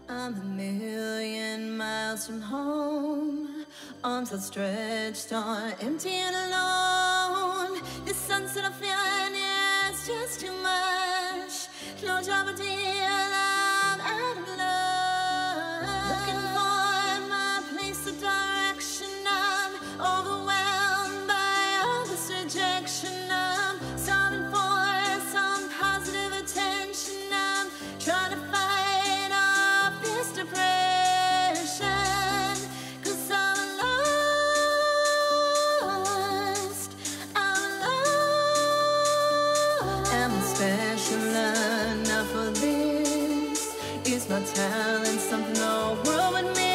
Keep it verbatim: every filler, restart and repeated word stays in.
I'm a million miles from home, arms outstretched are empty and alone. This sunset I'm feeling, yeah, it's just too much. No job, a deal, I'm out of love. Looking for my place of direction, I'm overwhelmed by all this rejection. I'm starving for some positive attention. I'm trying to fight off this depression, 'cause I'm lost, I'm lost. Am I special enough for this? Is my talent something the world would miss?